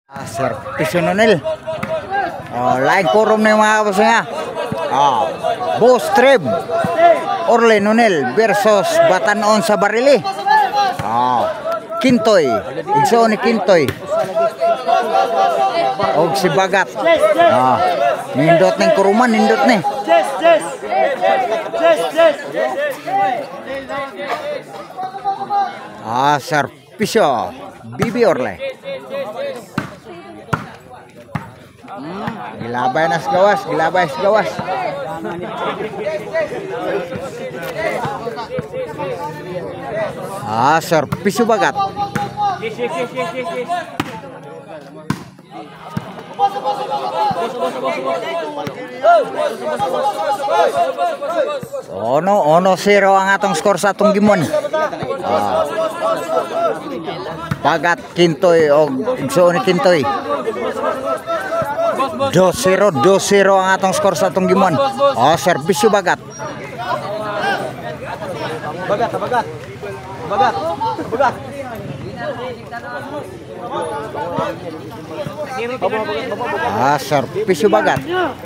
Servisyo nunil. Lain kurong na yung mga kapos nga. Boss Trib Orle Nunil versus Batanon sa Barili. Kintoy. Igso ni Kintoy. Og si Bagat. Nindot ng kuruman. Nindot ni. Servisyo Bibi Orle. Gilabay na sa gawas, gilabay sa gawas. Servisyo Bagat. Ono 0 ang atong skor sa atong gimon. Bagat Kintoy o igso ni Kintoy. 2-0 ang atong skor sa atong gimon. Servisyo Bagat. Bagat. Servisyo Bagat.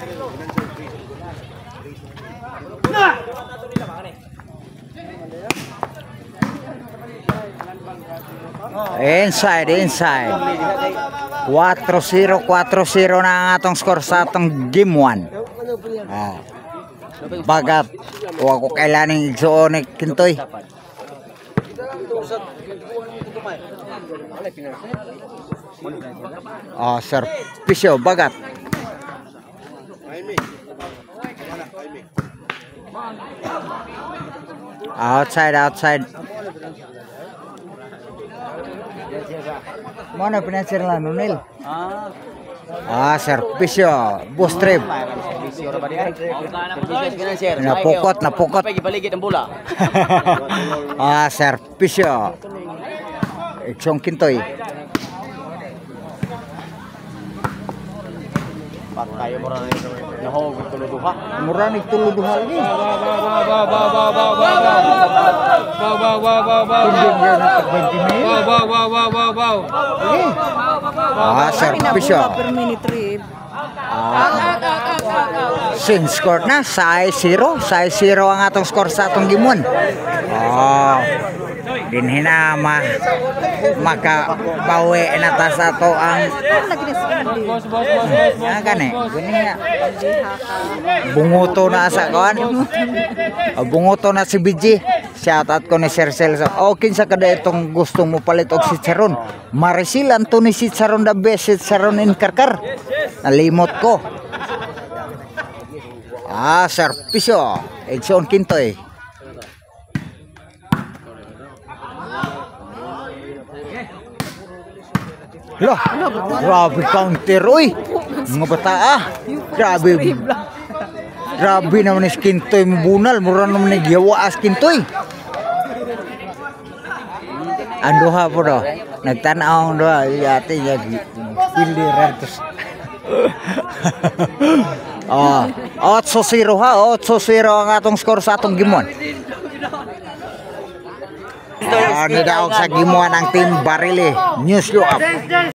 Inside. 4-0 na ang atong skor sa atong game 1. Bagat. Huwag ko kailaning igsoon ni Kintoy. Servisyo Bagat. Outside. Mana pinasir lah Nunil? Servisyo Boss Trib. Napukot. Servisyo Iksong Kintoy. Kayo murah nih tuluduha lagi. Servisyo. Sin score na 6-0 ang atong skor sa atong gimon. Dinhi na makabawi na ta sa ato ang bunguto na sa kawan. Bunguto na si BG. Shout out ko ni Sir Celso. Kinsa kada itong gusto mo palit og sitsaron. Marisil Anthony sitsaron the best sitsaron in Karkar. Nalimot ko. Servisyo Edson Kintoy. Grabe counter, uy. Mga bata, Grabe naman ni Kintoy mabunal. Mura naman ni giyawa as Kintoy. Anduha po do. Nagtanaw do. Yate niya piliran. 8-0 ang atong skor sa atong gimon. Nidaog sa gimuan ang team Barili. News you up.